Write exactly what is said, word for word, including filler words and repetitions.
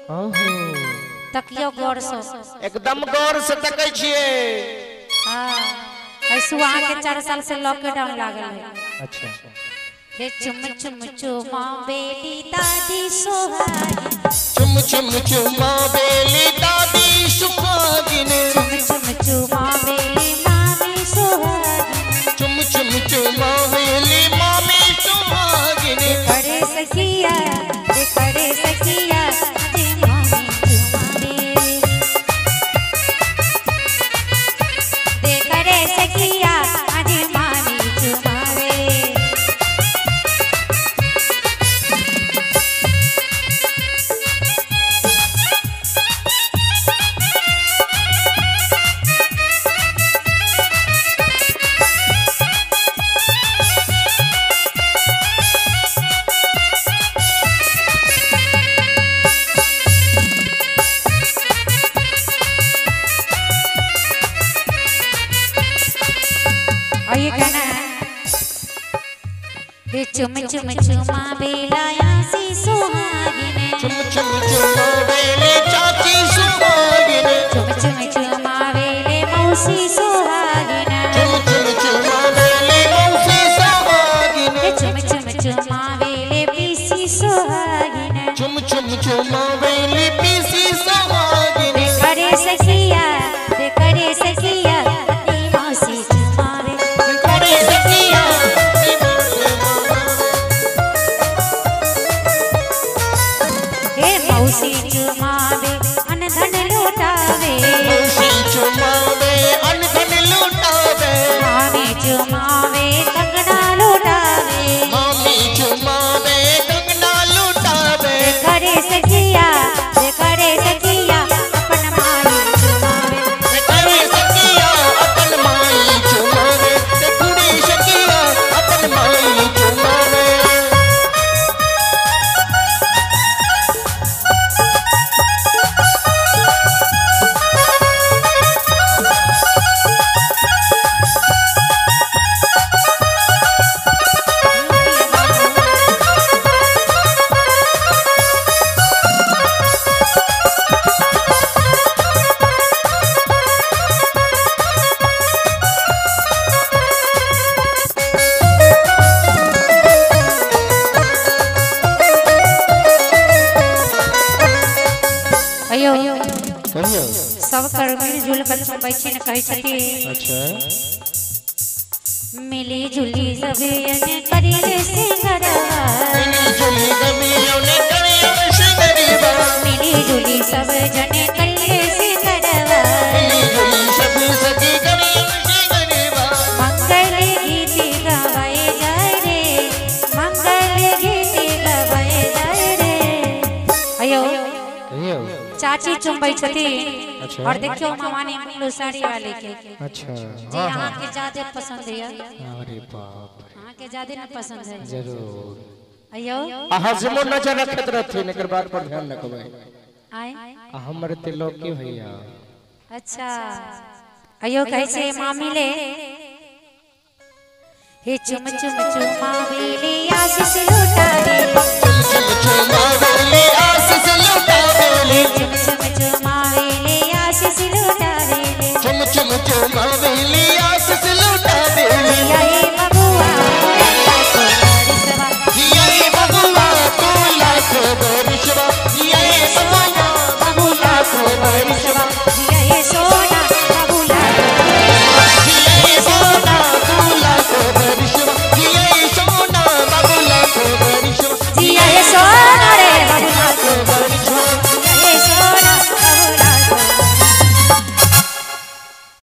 तकियो गौर से एकदम गौर से तकै छिए। हां ऐसु वहां के चार साल से लॉकडाउन लागल है। अच्छा रे चुम चुम चुमा बेली दादी सोहागी चुम चुम चुमा बेली दादी सुहागिन चुम चुम चुमा बेली मामी सोहागी चुम चुम चुमा बेली मामी सुहागिन करे सखिया रे करे सखिया जी मामी चुमावे दे करे सखिया जी मामी चुमावे। ये गाना रे चुम चुम चुमा बेलाया सी सुहागिने चुम चुम चुमा बेली चाची सुहागिन चुम चुम चुमा बेले मौसी सुहागिने चुम चुम चुमा बेली मौसी सुहागिन रे चुम चुम चुमा बेले पीसी सुहागिने चुम चुम चुमा बेली पीसी सुहागिन रे करे सखिया रे करे सखिया अपनी मौसी चुमावे करे सखिया हे मौसी चुमावे अन धन लुटावे मौसी चुमावे अन धन लुटावे मामी चुमावे कंगना लुटावे मामी चुमावे कंगना लुटावे करे सखिया रे करे सखिया अपन माई चुमावे करे सखिया अपन माई चुमावे ते कुड़ी सखिया अपन माई चुमावे अयो कहियो सब कर मिलजुल कर बैठे न कहि छथि अच्छा मिली जुली सबे ने करी रे सिंगरवा मिली जुली गमियों ने करियो सिंगरीबा मिली जुली सब जने करी रे सिंगरवा मिली जुली सब सखी करियो सिंगरीबा मंगल गीत गवाए जाए रे मंगल गीत गवाए जाए रे अयो कहियो चाची चुम्बई छथि अच्छा और देखियो मामा ने लो साड़ी वाले के अच्छा जी यहाँ के ज्यादा पसंद है अरे बाप यहाँ के ज्यादा न पसंद है जरूर अयो हजमो नजर रखत रहथि एकर बात पर ध्यान रखबै आए हमर तिलोकी भैया अच्छा अयो कैसे मामी ले हे चुम चुम चुमावे ले आशीष लुटा दे चुम चुम चुमावे